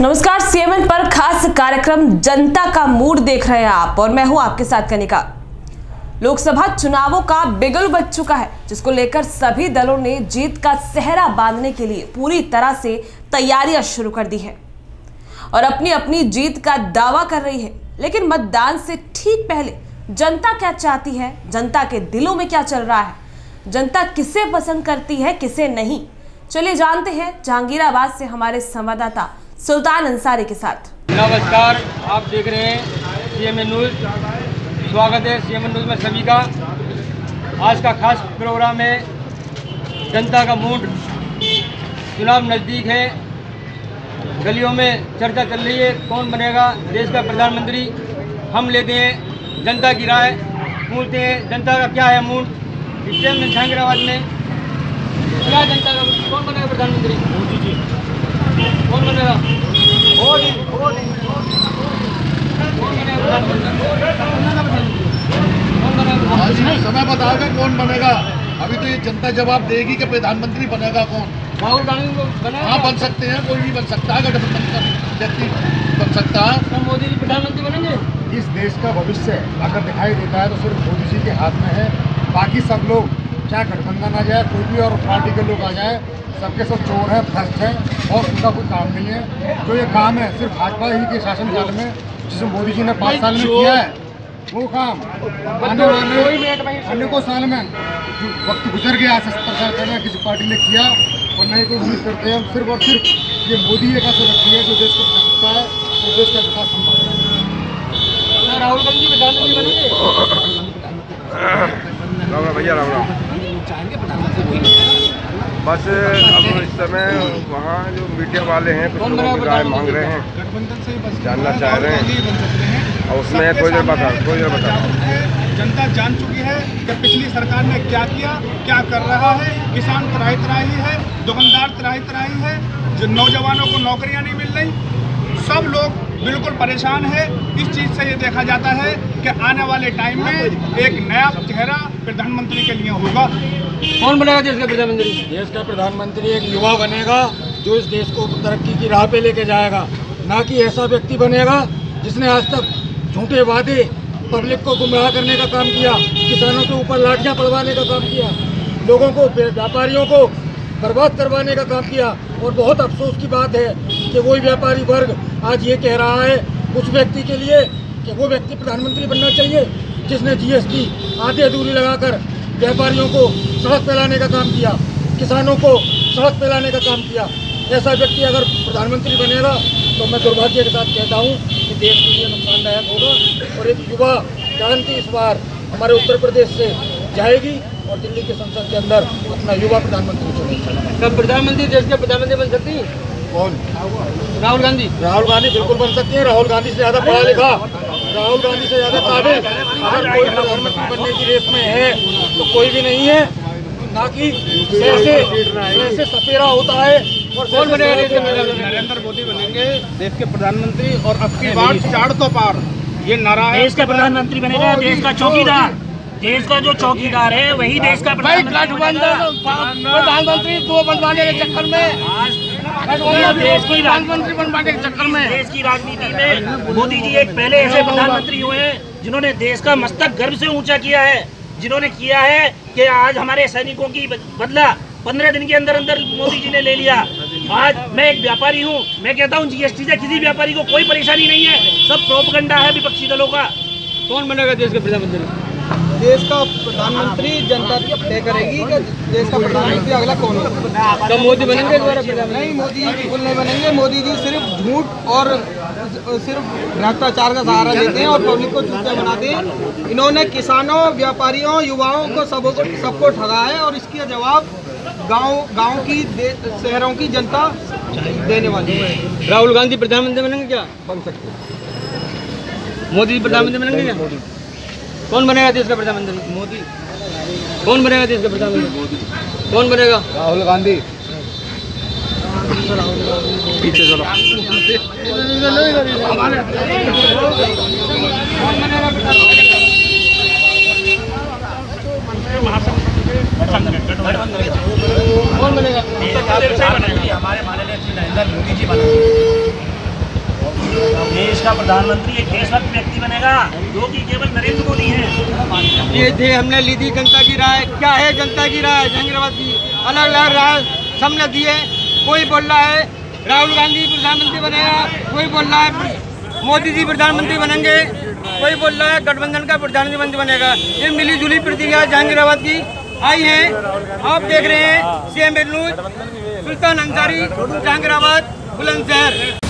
नमस्कार, सीएमएन पर खास कार्यक्रम जनता का मूड देख रहे हैं आप और मैं हूं आपके साथ कनिका। लोकसभा चुनावों का बिगुल बज चुका है, जिसको लेकर सभी दलों ने जीत का सेहरा बांधने के लिए पूरी तरह से तैयारियां शुरू कर दी है और अपनी अपनी जीत का दावा कर रही है। लेकिन मतदान से ठीक पहले जनता क्या चाहती है, जनता के दिलों में क्या चल रहा है, जनता किसे पसंद करती है किसे नहीं, चलिए जानते हैं जहांगीराबाद से हमारे संवाददाता सुल्तान अंसारी के साथ। नमस्कार, आप देख रहे हैं सीएमएन न्यूज़। स्वागत है सीएमएन न्यूज़ में सभी का। आज का खास प्रोग्राम है जनता का मूड। चुनाव नज़दीक है, गलियों में चर्चा चल रही है कौन बनेगा देश का प्रधानमंत्री। हम लेते हैं जनता की राय, पूछते हैं जनता का क्या है मूड। इस टाइम में जहांगीराबाद में क्या जनता का कौन बनेगा प्रधानमंत्री? मोदी जी। कौन बनेगा? मोदी। कौन बनेगा समय बताओगे कौन बनेगा? अभी तो ये जनता जवाब देगी कि प्रधानमंत्री बनेगा कौन। राहुल गांधी को बनेगा? हाँ, बन सकते हैं, कोई भी बन सकता है, गठबंधन का व्यक्ति बन सकता है। तो मोदी जी प्रधानमंत्री बनेंगे? इस देश का भविष्य अगर दिखाई देता है तो सिर्फ मोदी जी के हाथ में है। बाकी सब लोग चाहे गठबंधन आ जाए, कोई भी और पार्टी के लोग आ जाए, सबके सब चोर हैं, भ्रष्ट हैं और उनका कोई काम नहीं है। जो ये काम है सिर्फ भाजपा ही के शासनकाल में, जिसे मोदी जी ने 5 साल में किया है, वो काम आने वाले अनेकों साल में वक्त गुजर गया। 70 साल पहले किसी पार्टी ने किया और नहीं कोई उम्मीद करते हैं। सिर्फ और सिर्फ ये मोदी एक ऐसा व्यक्ति है जो देश को बचा सकता है और देश का विकास संभव है। राहुल गांधी प्रधानमंत्री बनेंगे? राम भैया, राम। बस अब इस समय वहाँ जो मीडिया वाले हैं कुछ लोगों की राय मांग रहे हैं, जानना चाह रहे हैं और उसमें कोई देर बता। जनता जान चुकी है कि पिछली सरकार ने क्या किया, क्या कर रहा है। किसान त्राही है, दुकानदार त्राही है, जो नौजवानों को नौकरियां नहीं मिल रही, सब लोग बिल्कुल परेशान है। इस चीज़ से ये देखा जाता है कि आने वाले टाइम में एक नया चेहरा प्रधानमंत्री के लिए होगा। कौन बनेगा देश का प्रधानमंत्री? देश का प्रधानमंत्री एक युवा बनेगा जो इस देश को तरक्की की राह पे लेके जाएगा, ना कि ऐसा व्यक्ति बनेगा जिसने आज तक झूठे वादे, पब्लिक को गुमराह करने का काम किया, किसानों के ऊपर लाठियां पड़वाने का काम किया, लोगों को, व्यापारियों को बर्बाद करवाने का काम किया। और बहुत अफसोस की बात है कि वही व्यापारी वर्ग आज ये कह रहा है उस व्यक्ति के लिए कि वो व्यक्ति प्रधानमंत्री बनना चाहिए जिसने जीएसटी आधी अधूरी लगाकर व्यापारियों को सड़क पे लाने का काम किया, किसानों को सड़क पे लाने का काम किया। ऐसा व्यक्ति अगर प्रधानमंत्री बनेगा तो मैं दुर्भाग्य के साथ कहता हूँ कि देश के लिए नुकसानदायक होगा। और एक युवा क्रांति इस बार हमारे उत्तर प्रदेश से जाएगी और दिल्ली के संसद के अंदर अपना युवा प्रधानमंत्री चुनेगा। कब प्रधानमंत्री देश के प्रधानमंत्री बन सकती है? कौन? राहुल गांधी। राहुल गांधी बिल्कुल बन सकती है। राहुल गांधी से ज़्यादा पढ़ा लिखा, राहुल गांधी से ज़्यादा काबिल अगर कोई प्रधानमंत्री बनने की रेस में है तो कोई भी नहीं है। ना कि ऐसे सपेरा होता है। और कौन बनेगा देश के प्रधानमंत्री? नरेंद्र मोदी बनेंगे देश के प्रधानमंत्री और अब की बार 4 तो पार ये नारा है। देश का प्रधानमंत्री बनेगा, देश का चौकीदार, देश का जो चौकीदार है वही देश का प्रधानमंत्री दो बनवाने के चक्कर में, देश की प्रधानमंत्री बनवाने के चक्कर में देश की राजनीति में मोदी जी एक पहले ऐसे प्रधानमंत्री हुए हैं जिन्होंने देश का मस्तक गर्व से ऊंचा किया है, जिन्होंने किया है कि आज हमारे सैनिकों की बदला 15 दिन के अंदर अंदर मोदी जी ने ले लिया। आज मैं एक व्यापारी हूँ, मैं कहता हूँ जीएसटी से किसी व्यापारी को कोई परेशानी नहीं है, सब प्रोपगंडा है विपक्षी दलों का। कौन बनेगा देश के प्रधानमंत्री? देश का प्रधानमंत्री जनता तय करेगी कि देश का प्रधानमंत्री अगला कौन होगा। तो मोदी बनेंगे दोबारा प्रधानमंत्री? नहीं, मोदी जी बिल्कुल नहीं बनेंगे। मोदी जी सिर्फ झूठ और सिर्फ भ्रष्टाचार का सहारा लेते हैं और पब्लिक को चूतिया बनाते हैं। इन्होंने किसानों, व्यापारियों, युवाओं को सबको ठगा है और इसका जवाब गाँव की, शहरों की जनता देने वाली है। राहुल गांधी प्रधानमंत्री बनेंगे क्या? बन सकते हैं। मोदी प्रधानमंत्री बनेंगे क्या? कौन बनेगा देश का प्रधानमंत्री? मोदी। कौन बनेगा देश का प्रधानमंत्री? मोदी। कौन बनेगा? राहुल गांधी। पीछे चलो। कौन बनेगा? हमारे माननीय श्री नरेंद्र मोदी जी बनेंगे। देश का प्रधानमंत्री एक देशभक्त व्यक्ति बनेगा जो कि केवल नरेंद्र मोदी है। ये थे हमने ली थी जनता की राय। क्या है जनता की राय? जहांगीराबाद की अलग अलग राय सबने दी है। कोई बोल रहा है राहुल गांधी प्रधानमंत्री बनेगा, कोई बोल रहा है मोदी जी प्रधानमंत्री बनेंगे, कोई बोल रहा है गठबंधन का प्रधानमंत्री बनेगा। ये मिली जुली प्रतिक्रिया जहांगीराबाद की आई है। आप देख रहे हैं CM न्यूज़, सुल्तान अंसारी, जहांगीराबाद, बुलंदशहर।